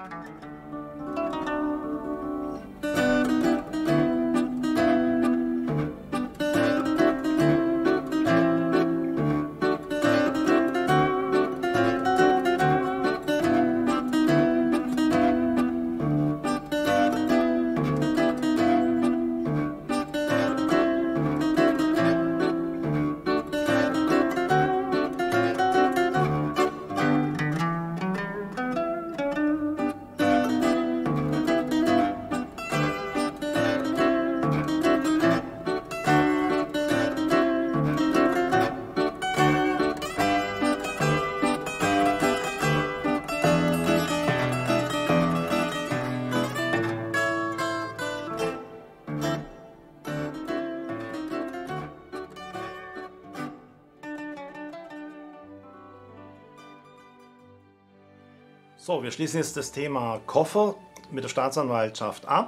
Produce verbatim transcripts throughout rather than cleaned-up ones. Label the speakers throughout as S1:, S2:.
S1: So, wir schließen jetzt das Thema Koffer mit der Staatsanwaltschaft ab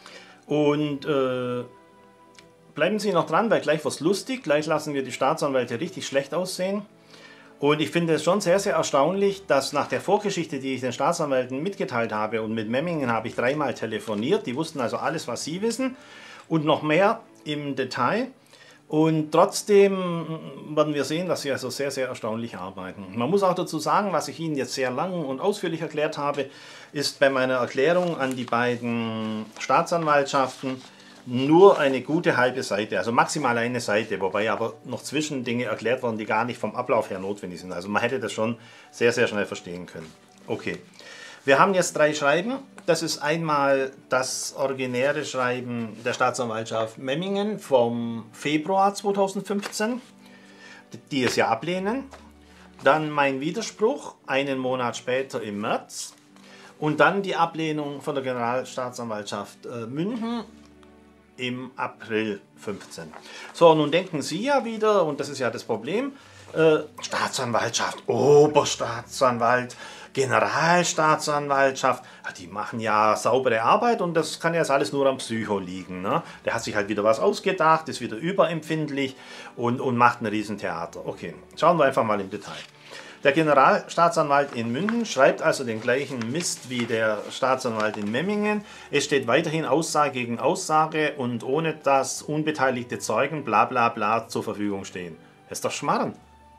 S1: und äh, bleiben Sie noch dran, weil gleich wird es lustig, gleich lassen wir die Staatsanwälte richtig schlecht aussehen. Und ich finde es schon sehr, sehr erstaunlich, dass nach der Vorgeschichte, die ich den Staatsanwälten mitgeteilt habe, und mit Memmingen habe ich dreimal telefoniert, die wussten also alles, was sie wissen und noch mehr im Detail. Und trotzdem werden wir sehen, dass sie also sehr, sehr erstaunlich arbeiten. Man muss auch dazu sagen, was ich Ihnen jetzt sehr lang und ausführlich erklärt habe, ist bei meiner Erklärung an die beiden Staatsanwaltschaften nur eine gute halbe Seite, also maximal eine Seite, wobei aber noch Zwischendinge erklärt wurden, die gar nicht vom Ablauf her notwendig sind. Also man hätte das schon sehr, sehr schnell verstehen können. Okay. Wir haben jetzt drei Schreiben. Das ist einmal das originäre Schreiben der Staatsanwaltschaft Memmingen vom Februar zweitausendfünfzehn, die es ja ablehnen. Dann mein Widerspruch einen Monat später im März. Und dann die Ablehnung von der Generalstaatsanwaltschaft äh, München im April fünfzehn. So, nun denken Sie ja wieder, und das ist ja das Problem, äh, Staatsanwaltschaft, Oberstaatsanwalt, Generalstaatsanwaltschaft, die machen ja saubere Arbeit und das kann ja jetzt alles nur am Psycho liegen. Ne? Der hat sich halt wieder was ausgedacht, ist wieder überempfindlich und, und macht ein Riesentheater. Okay, schauen wir einfach mal im Detail. Der Generalstaatsanwalt in München schreibt also den gleichen Mist wie der Staatsanwalt in Memmingen. Es steht weiterhin Aussage gegen Aussage und ohne dass unbeteiligte Zeugen bla bla bla zur Verfügung stehen. Das ist doch Schmarrn.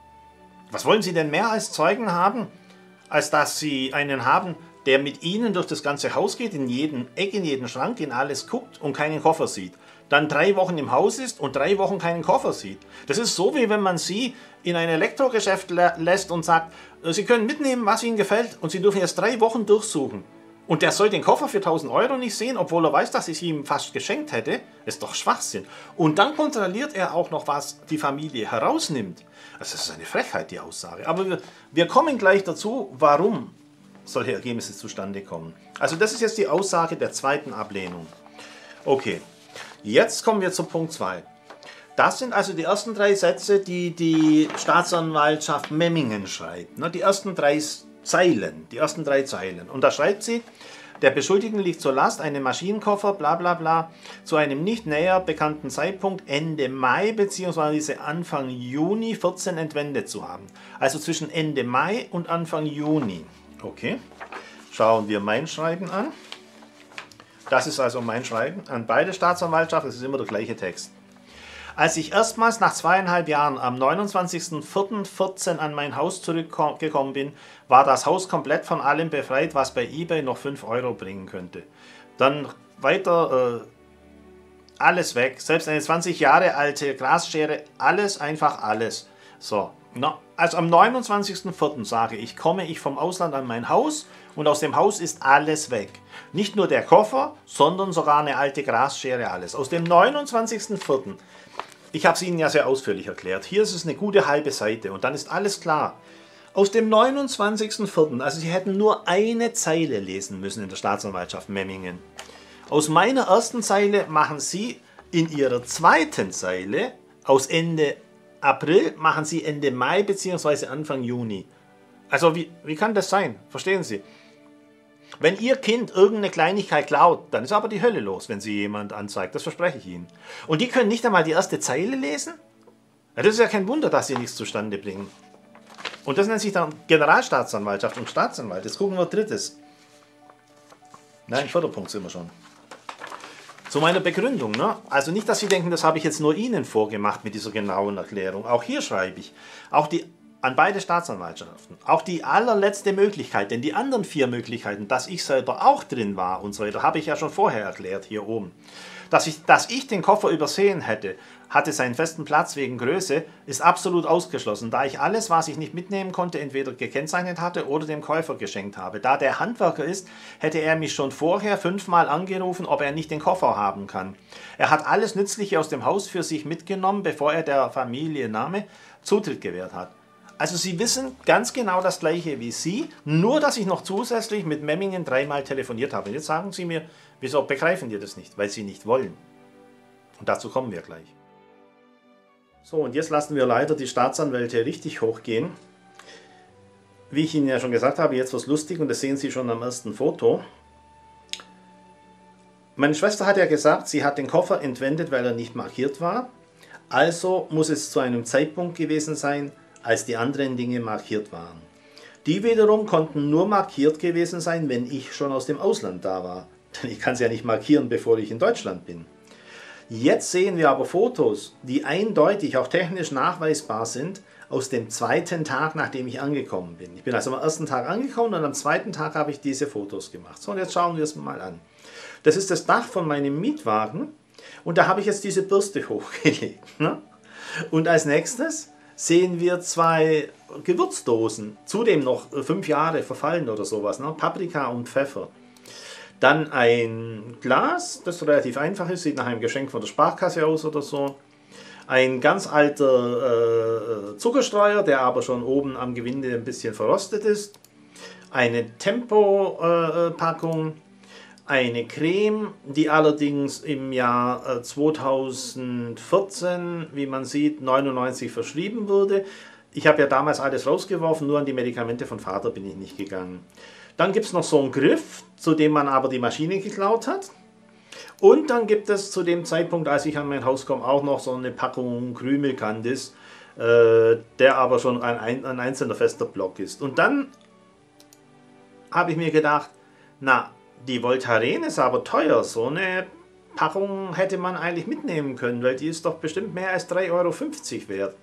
S1: Was wollen Sie denn mehr als Zeugen haben, als dass Sie einen haben, der mit Ihnen durch das ganze Haus geht, in jeden Eck, in jeden Schrank, in alles guckt und keinen Koffer sieht. Dann drei Wochen im Haus ist und drei Wochen keinen Koffer sieht. Das ist so, wie wenn man Sie in ein Elektrogeschäft lä lässt und sagt, Sie können mitnehmen, was Ihnen gefällt und Sie dürfen jetzt drei Wochen durchsuchen. Und der soll den Koffer für tausend Euro nicht sehen, obwohl er weiß, dass ich ihm fast geschenkt hätte. Das ist doch Schwachsinn. Und dann kontrolliert er auch noch, was die Familie herausnimmt. Also das ist eine Frechheit, die Aussage. Aber wir, wir kommen gleich dazu, warum solche Ergebnisse zustande kommen. Also das ist jetzt die Aussage der zweiten Ablehnung. Okay, jetzt kommen wir zu Punkt zwei. Das sind also die ersten drei Sätze, die die Staatsanwaltschaft Memmingen schreibt. Die ersten drei Zeilen, die ersten drei Zeilen. Und da schreibt sie, der Beschuldigten liegt zur Last, einen Maschinenkoffer, bla bla bla, zu einem nicht näher bekannten Zeitpunkt Ende Mai bzw. Anfang Juni vierzehn entwendet zu haben. Also zwischen Ende Mai und Anfang Juni. Okay, schauen wir mein Schreiben an. Das ist also mein Schreiben an beide Staatsanwaltschaften, das ist immer der gleiche Text. Als ich erstmals nach zweieinhalb Jahren am neunundzwanzigsten vierten vierzehn an mein Haus zurückgekommen bin, war das Haus komplett von allem befreit, was bei eBay noch fünf Euro bringen könnte. Dann weiter, äh, alles weg, selbst eine zwanzig Jahre alte Glasschere, alles, einfach alles. So, no, also am neunundzwanzigsten vierten sage ich, komme ich vom Ausland an mein Haus und aus dem Haus ist alles weg. Nicht nur der Koffer, sondern sogar eine alte Glasschere, alles. Aus dem neunundzwanzigsten vierten Ich habe es Ihnen ja sehr ausführlich erklärt. Hier ist es eine gute halbe Seite und dann ist alles klar. Aus dem neunundzwanzigsten vierten Also Sie hätten nur eine Zeile lesen müssen in der Staatsanwaltschaft Memmingen. Aus meiner ersten Zeile machen Sie in Ihrer zweiten Zeile, aus Ende April, machen Sie Ende Mai bzw. Anfang Juni. Also wie, wie kann das sein? Verstehen Sie? Wenn Ihr Kind irgendeine Kleinigkeit klaut, dann ist aber die Hölle los, wenn Sie jemand anzeigt. Das verspreche ich Ihnen. Und die können nicht einmal die erste Zeile lesen? Ja, das ist ja kein Wunder, dass Sie nichts zustande bringen. Und das nennt sich dann Generalstaatsanwaltschaft und Staatsanwalt. Jetzt gucken wir drittes. Nein, vierter Punkt sind wir schon. Zu meiner Begründung. Ne? Also nicht, dass Sie denken, das habe ich jetzt nur Ihnen vorgemacht mit dieser genauen Erklärung. Auch hier schreibe ich, auch die, an beide Staatsanwaltschaften, auch die allerletzte Möglichkeit, denn die anderen vier Möglichkeiten, dass ich selber auch drin war und so weiter, habe ich ja schon vorher erklärt hier oben. Dass ich, dass ich den Koffer übersehen hätte, hatte seinen festen Platz wegen Größe, ist absolut ausgeschlossen, da ich alles, was ich nicht mitnehmen konnte, entweder gekennzeichnet hatte oder dem Käufer geschenkt habe. Da der Handwerker ist, hätte er mich schon vorher fünfmal angerufen, ob er nicht den Koffer haben kann. Er hat alles Nützliche aus dem Haus für sich mitgenommen, bevor er der Familie Name Zutritt gewährt hat. Also Sie wissen ganz genau das Gleiche wie Sie, nur dass ich noch zusätzlich mit Memmingen dreimal telefoniert habe. Jetzt sagen Sie mir, wieso begreifen die das nicht? Weil Sie nicht wollen. Und dazu kommen wir gleich. So, und jetzt lassen wir leider die Staatsanwälte richtig hochgehen. Wie ich Ihnen ja schon gesagt habe, jetzt was lustig und das sehen Sie schon am ersten Foto. Meine Schwester hat ja gesagt, sie hat den Koffer entwendet, weil er nicht markiert war. Also muss es zu einem Zeitpunkt gewesen sein, als die anderen Dinge markiert waren. Die wiederum konnten nur markiert gewesen sein, wenn ich schon aus dem Ausland da war. Denn ich kann es ja nicht markieren, bevor ich in Deutschland bin. Jetzt sehen wir aber Fotos, die eindeutig auch technisch nachweisbar sind, aus dem zweiten Tag, nachdem ich angekommen bin. Ich bin also am ersten Tag angekommen und am zweiten Tag habe ich diese Fotos gemacht. So, und jetzt schauen wir es mal an. Das ist das Dach von meinem Mietwagen und da habe ich jetzt diese Bürste hochgelegt. Ne? Und als nächstes sehen wir zwei Gewürzdosen, zudem noch fünf Jahre verfallen oder sowas, ne? Paprika und Pfeffer. Dann ein Glas, das relativ einfach ist, sieht nach einem Geschenk von der Sparkasse aus oder so. Ein ganz alter äh, Zuckerstreuer, der aber schon oben am Gewinde ein bisschen verrostet ist. Eine Tempo-Packung. Äh, eine Creme, die allerdings im Jahr äh, zweitausendvierzehn, wie man sieht, neunundneunzig verschrieben wurde. Ich habe ja damals alles rausgeworfen, nur an die Medikamente von Vater bin ich nicht gegangen. Dann gibt es noch so einen Griff, zu dem man aber die Maschine geklaut hat. Und dann gibt es zu dem Zeitpunkt, als ich an mein Haus komme, auch noch so eine Packung Krümelkandis, äh, der aber schon ein, ein einzelner fester Block ist. Und dann habe ich mir gedacht, na, die Voltaren ist aber teuer. So eine Packung hätte man eigentlich mitnehmen können, weil die ist doch bestimmt mehr als drei Euro fünfzig wert.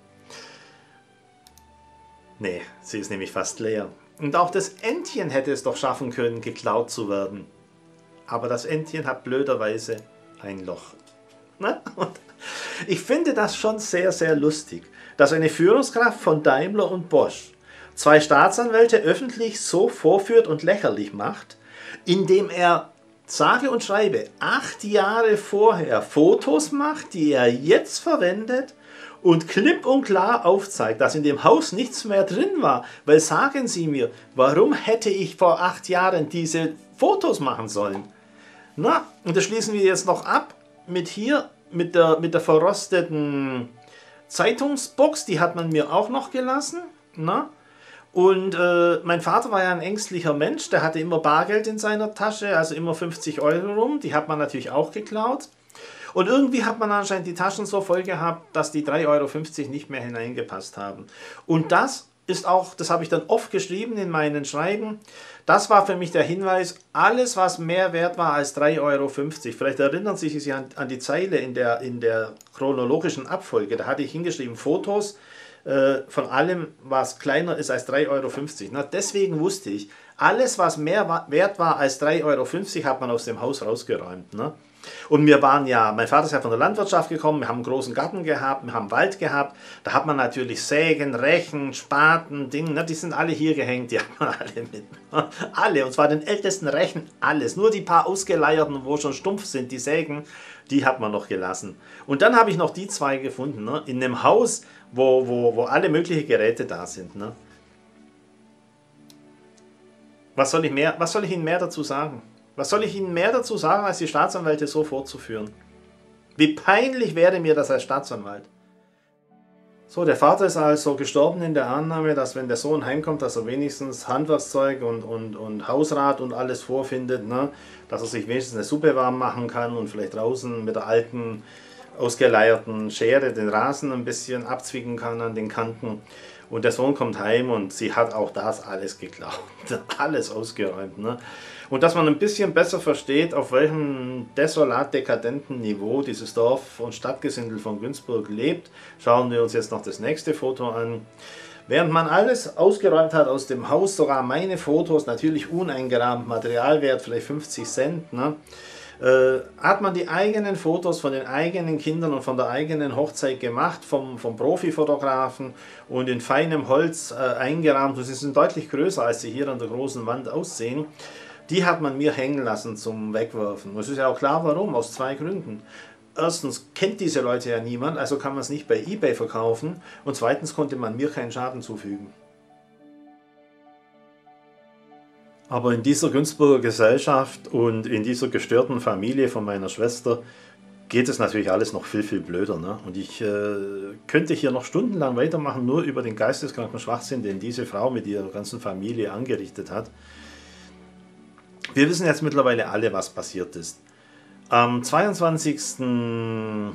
S1: Nee, sie ist nämlich fast leer. Und auch das Entchen hätte es doch schaffen können, geklaut zu werden. Aber das Entchen hat blöderweise ein Loch. Und ich finde das schon sehr, sehr lustig, dass eine Führungskraft von Daimler und Bosch zwei Staatsanwälte öffentlich so vorführt und lächerlich macht, indem er, sage und schreibe, acht Jahre vorher Fotos macht, die er jetzt verwendet, und klipp und klar aufzeigt, dass in dem Haus nichts mehr drin war. Weil sagen Sie mir, warum hätte ich vor acht Jahren diese Fotos machen sollen? Na, und das schließen wir jetzt noch ab mit hier, mit der, mit der verrosteten Zeitungsbox, die hat man mir auch noch gelassen. Na? Und äh, mein Vater war ja ein ängstlicher Mensch, der hatte immer Bargeld in seiner Tasche, also immer fünfzig Euro rum, die hat man natürlich auch geklaut. Und irgendwie hat man anscheinend die Taschen so voll gehabt, dass die drei Euro fünfzig nicht mehr hineingepasst haben. Und das ist auch, das habe ich dann oft geschrieben in meinen Schreiben, das war für mich der Hinweis, alles was mehr wert war als drei Euro fünfzig, vielleicht erinnern Sie sich an, an die Zeile in der, in der chronologischen Abfolge, da hatte ich hingeschrieben, Fotos äh, von allem, was kleiner ist als drei Euro fünfzig. Na, deswegen wusste ich, alles was mehr wert war als drei Euro fünfzig, hat man aus dem Haus rausgeräumt. Ne? Und wir waren ja, mein Vater ist ja von der Landwirtschaft gekommen, wir haben einen großen Garten gehabt, wir haben Wald gehabt, da hat man natürlich Sägen, Rechen, Spaten, Dinge, ne, die sind alle hier gehängt, die hat man alle mit. Alle, und zwar den ältesten Rechen, alles. Nur die paar ausgeleierten, wo schon stumpf sind, die Sägen, die hat man noch gelassen. Und dann habe ich noch die zwei gefunden, ne, in einem Haus, wo, wo, wo alle möglichen Geräte da sind. Ne. Was soll ich mehr, was soll ich Ihnen mehr dazu sagen? Was soll ich Ihnen mehr dazu sagen, als die Staatsanwälte so vorzuführen? Wie peinlich wäre mir das als Staatsanwalt. So, der Vater ist also gestorben in der Annahme, dass wenn der Sohn heimkommt, dass er wenigstens Handwerkszeug und, und, und Hausrat und alles vorfindet, ne? Dass er sich wenigstens eine Suppe warm machen kann und vielleicht draußen mit der alten, ausgeleierten Schere den Rasen ein bisschen abzwicken kann an den Kanten. Und der Sohn kommt heim und sie hat auch das alles geklaut, alles ausgeräumt. Ne? Und dass man ein bisschen besser versteht, auf welchem desolat dekadenten Niveau dieses Dorf- und Stadtgesindel von Günzburg lebt, schauen wir uns jetzt noch das nächste Foto an. Während man alles ausgeräumt hat aus dem Haus, sogar meine Fotos, natürlich uneingerahmt, Materialwert vielleicht fünfzig Cent, ne, äh, hat man die eigenen Fotos von den eigenen Kindern und von der eigenen Hochzeit gemacht, vom, vom Profifotografen und in feinem Holz äh, eingerahmt. Und sie sind deutlich größer, als sie hier an der großen Wand aussehen. Die hat man mir hängen lassen zum Wegwerfen. Das ist ja auch klar, warum, aus zwei Gründen. Erstens kennt diese Leute ja niemand, also kann man es nicht bei eBay verkaufen. Und zweitens konnte man mir keinen Schaden zufügen. Aber in dieser Günzburger Gesellschaft und in dieser gestörten Familie von meiner Schwester geht es natürlich alles noch viel, viel blöder. Ne? Und ich äh, könnte hier noch stundenlang weitermachen, nur über den geisteskranken Schwachsinn, den diese Frau mit ihrer ganzen Familie angerichtet hat. Wir wissen jetzt mittlerweile alle, was passiert ist. Am zweiundzwanzigsten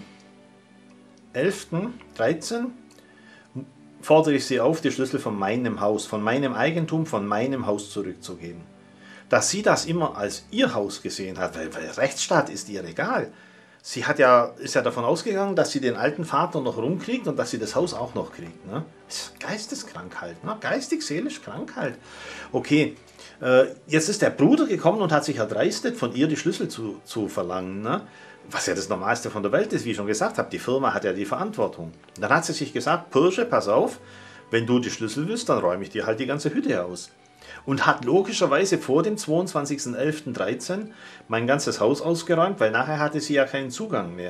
S1: elften dreizehn fordere ich sie auf, die Schlüssel von meinem Haus, von meinem Eigentum, von meinem Haus zurückzugeben. Dass sie das immer als ihr Haus gesehen hat, weil, weil Rechtsstaat ist ihr egal. Sie hat ja, ist ja davon ausgegangen, dass sie den alten Vater noch rumkriegt und dass sie das Haus auch noch kriegt. Ne? Geisteskrank halt, ne? Geistig, seelisch krank halt. Okay. Jetzt ist der Bruder gekommen und hat sich erdreistet, von ihr die Schlüssel zu, zu verlangen. Ne? Was ja das Normalste von der Welt ist, wie ich schon gesagt habe. Die Firma hat ja die Verantwortung. Und dann hat sie sich gesagt, Pirsche, pass auf, wenn du die Schlüssel willst, dann räume ich dir halt die ganze Hütte aus. Und hat logischerweise vor dem zweiundzwanzigsten elften dreizehn mein ganzes Haus ausgeräumt, weil nachher hatte sie ja keinen Zugang mehr.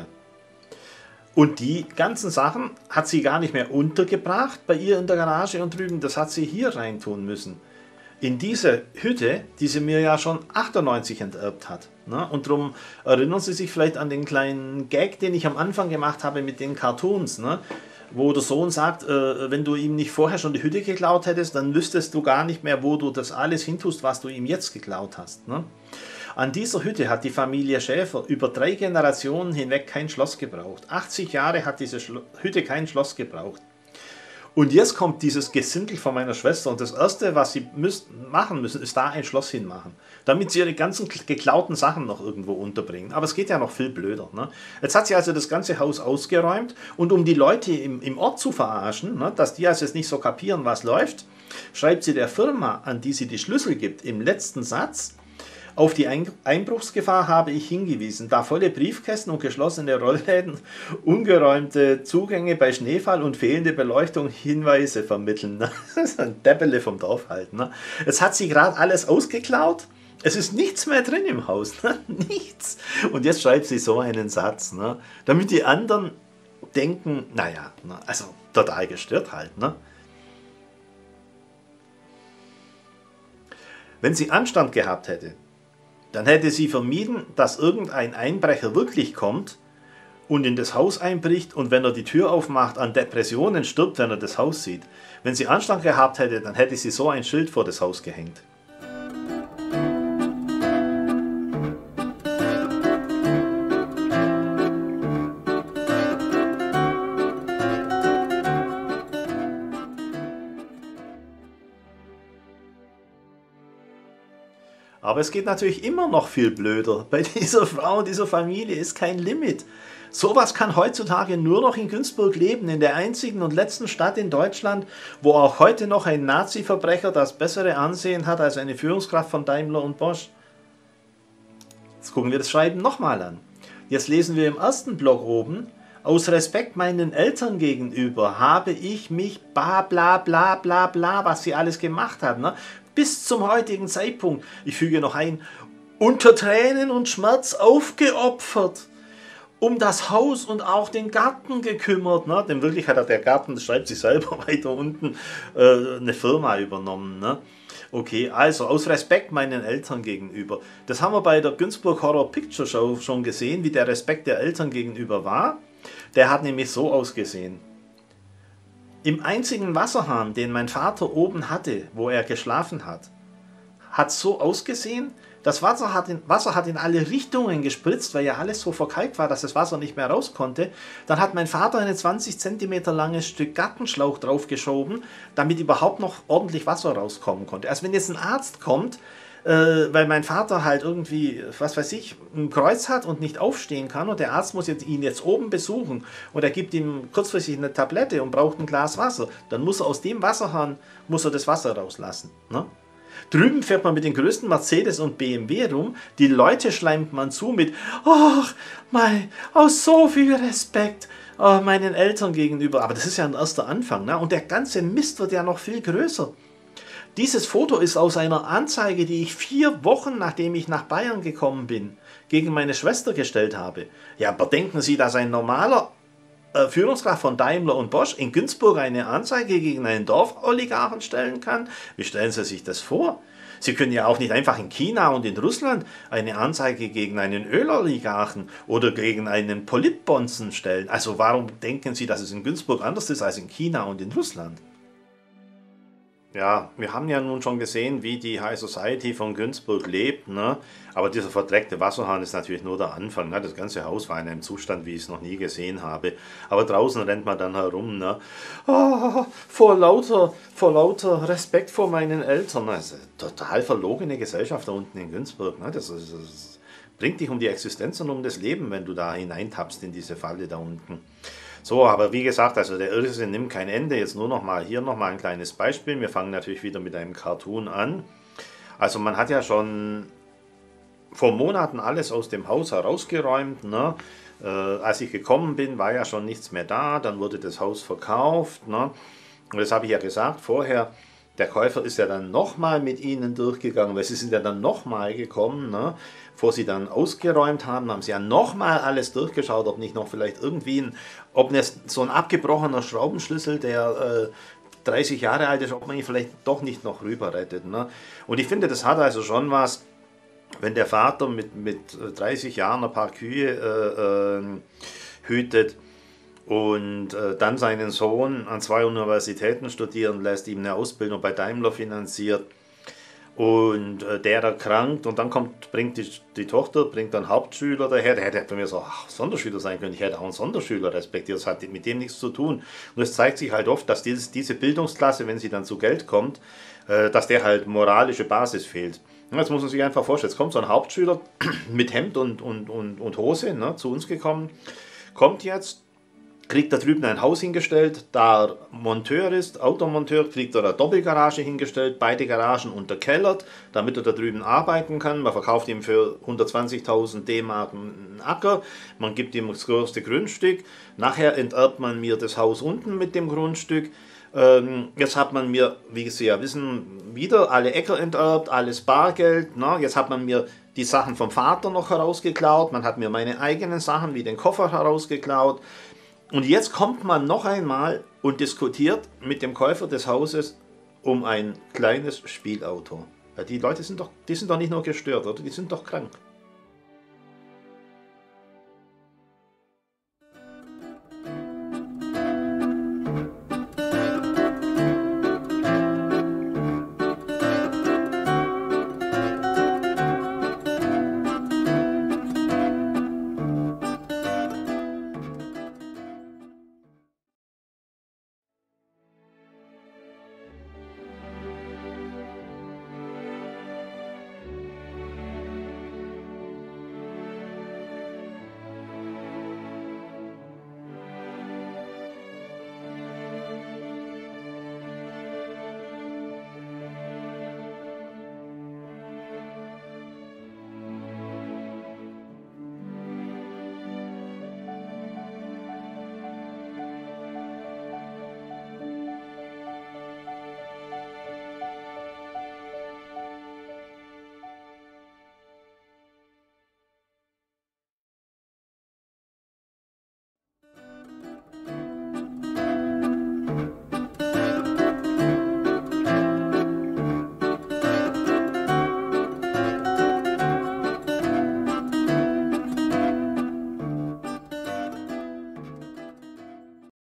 S1: Und die ganzen Sachen hat sie gar nicht mehr untergebracht bei ihr in der Garage und drüben, das hat sie hier reintun müssen. In diese Hütte, die sie mir ja schon achtundneunzig enterbt hat. Ne? Und darum erinnern Sie sich vielleicht an den kleinen Gag, den ich am Anfang gemacht habe mit den Cartoons, ne? Wo der Sohn sagt, äh, wenn du ihm nicht vorher schon die Hütte geklaut hättest, dann wüsstest du gar nicht mehr, wo du das alles hintust, was du ihm jetzt geklaut hast. Ne? An dieser Hütte hat die Familie Schäfer über drei Generationen hinweg kein Schloss gebraucht. achtzig Jahre hat diese Schlo- Hütte kein Schloss gebraucht. Und jetzt kommt dieses Gesindel von meiner Schwester und das Erste, was sie müssen, machen müssen, ist da ein Schloss hinmachen, damit sie ihre ganzen geklauten Sachen noch irgendwo unterbringen. Aber es geht ja noch viel blöder. Ne? Jetzt hat sie also das ganze Haus ausgeräumt und um die Leute im, im Ort zu verarschen, ne, dass die also jetzt nicht so kapieren, was läuft, schreibt sie der Firma, an die sie die Schlüssel gibt, im letzten Satz: Auf die Einbruchsgefahr habe ich hingewiesen, da volle Briefkästen und geschlossene Rollläden, ungeräumte Zugänge bei Schneefall und fehlende Beleuchtung Hinweise vermitteln. Das ist ein Deppele vom Dorf halt. Ne? Jetzt hat sie gerade alles ausgeklaut, es ist nichts mehr drin im Haus, ne? Nichts. Und jetzt schreibt sie so einen Satz, ne? Damit die anderen denken, naja, ne? Also total gestört halt. Ne? Wenn sie Anstand gehabt hätte, dann hätte sie vermieden, dass irgendein Einbrecher wirklich kommt und in das Haus einbricht und wenn er die Tür aufmacht, an Depressionen stirbt, wenn er das Haus sieht. Wenn sie Anstand gehabt hätte, dann hätte sie so ein Schild vor das Haus gehängt. Aber es geht natürlich immer noch viel blöder. Bei dieser Frau und dieser Familie ist kein Limit. Sowas kann heutzutage nur noch in Günzburg leben, in der einzigen und letzten Stadt in Deutschland, wo auch heute noch ein Nazi-Verbrecher das bessere Ansehen hat als eine Führungskraft von Daimler und Bosch. Jetzt gucken wir das Schreiben nochmal an. Jetzt lesen wir im ersten Block oben: Aus Respekt meinen Eltern gegenüber habe ich mich bla bla bla bla bla, was sie alles gemacht hat, ne? Bis zum heutigen Zeitpunkt, ich füge noch ein, unter Tränen und Schmerz aufgeopfert, um das Haus und auch den Garten gekümmert. Ne? Denn wirklich hat der Garten, das schreibt sie selber weiter unten, äh, eine Firma übernommen. Ne? Okay, also aus Respekt meinen Eltern gegenüber. Das haben wir bei der Günzburg Horror Picture Show schon gesehen, wie der Respekt der Eltern gegenüber war. Der hat nämlich so ausgesehen. Im einzigen Wasserhahn, den mein Vater oben hatte, wo er geschlafen hat, hat so ausgesehen, das Wasser hat, in, Wasser hat in alle Richtungen gespritzt, weil ja alles so verkalkt war, dass das Wasser nicht mehr raus konnte. Dann hat mein Vater ein zwanzig Zentimeter langes Stück Gartenschlauch draufgeschoben, damit überhaupt noch ordentlich Wasser rauskommen konnte. Also wenn jetzt ein Arzt kommt, äh, weil mein Vater halt irgendwie, was weiß ich, ein Kreuz hat und nicht aufstehen kann und der Arzt muss jetzt, ihn jetzt oben besuchen und er gibt ihm kurzfristig eine Tablette und braucht ein Glas Wasser, dann muss er aus dem Wasserhahn, muss er das Wasser rauslassen, ne? Drüben fährt man mit den größten Mercedes und B M W rum, die Leute schleimt man zu mit ach, mein, aus so viel Respekt oh, meinen Eltern gegenüber. Aber das ist ja ein erster Anfang, ne? Und der ganze Mist wird ja noch viel größer. Dieses Foto ist aus einer Anzeige, die ich vier Wochen, nachdem ich nach Bayern gekommen bin, gegen meine Schwester gestellt habe. Ja, aber denken Sie, dass ein normaler äh, Führungskraft von Daimler und Bosch in Günzburg eine Anzeige gegen einen Dorfoligarchen stellen kann? Wie stellen Sie sich das vor? Sie können ja auch nicht einfach in China und in Russland eine Anzeige gegen einen Öloligarchen oder gegen einen Politbonzen stellen. Also warum denken Sie, dass es in Günzburg anders ist als in China und in Russland? Ja, wir haben ja nun schon gesehen, wie die High Society von Günzburg lebt, ne? Aber dieser verdreckte Wasserhahn ist natürlich nur der Anfang, ne? Das ganze Haus war in einem Zustand, wie ich es noch nie gesehen habe. Aber draußen rennt man dann herum, ne? Oh, vor lauter, vor lauter Respekt vor meinen Eltern. Das ist eine total verlogene Gesellschaft da unten in Günzburg, ne? Das, ist, das bringt dich um die Existenz und um das Leben, wenn du da hineintappst in diese Falle da unten. So, aber wie gesagt, also der Irrsinn nimmt kein Ende. Jetzt nur noch mal hier noch mal ein kleines Beispiel. Wir fangen natürlich wieder mit einem Cartoon an. Also man hat ja schon vor Monaten alles aus dem Haus herausgeräumt, ne? Äh, als ich gekommen bin, war ja schon nichts mehr da. Dann wurde das Haus verkauft, ne? Und das habe ich ja gesagt vorher. Der Käufer ist ja dann nochmal mit ihnen durchgegangen, weil sie sind ja dann nochmal gekommen, ne? Bevor sie dann ausgeräumt haben, haben sie ja nochmal alles durchgeschaut, ob nicht noch vielleicht irgendwie, ein, ob nicht so ein abgebrochener Schraubenschlüssel, der äh, dreißig Jahre alt ist, ob man ihn vielleicht doch nicht noch rüber rettet, ne? Und ich finde, das hat also schon was, wenn der Vater mit, mit dreißig Jahren ein paar Kühe äh, äh, hütet, und äh, dann seinen Sohn an zwei Universitäten studieren lässt, ihm eine Ausbildung bei Daimler finanziert und äh, der erkrankt und dann kommt, bringt die, die Tochter, bringt dann Hauptschüler daher, der hätte bei mir so ach, Sonderschüler sein können, ich hätte auch einen Sonderschüler respektiert, das hat mit dem nichts zu tun. Und es zeigt sich halt oft, dass dieses, diese Bildungsklasse, wenn sie dann zu Geld kommt, äh, dass der halt moralische Basis fehlt. Das muss man sich einfach vorstellen. Jetzt kommt so ein Hauptschüler mit Hemd und, und, und, und Hose, ne, zu uns gekommen, kommt jetzt, kriegt da drüben ein Haus hingestellt, da er Monteur ist, Automonteur, kriegt er eine Doppelgarage hingestellt, beide Garagen unterkellert, damit er da drüben arbeiten kann. Man verkauft ihm für hundertzwanzigtausend D-Mark einen Acker, man gibt ihm das größte Grundstück, nachher enterbt man mir das Haus unten mit dem Grundstück. Ähm, jetzt hat man mir, wie Sie ja wissen, wieder alle Äcker enterbt, alles Bargeld. Ne? Jetzt hat man mir die Sachen vom Vater noch herausgeklaut, man hat mir meine eigenen Sachen wie den Koffer herausgeklaut. Und jetzt kommt man noch einmal und diskutiert mit dem Käufer des Hauses um ein kleines Spielauto. Ja, die Leute sind doch, die sind doch nicht nur gestört, oder? Die sind doch krank.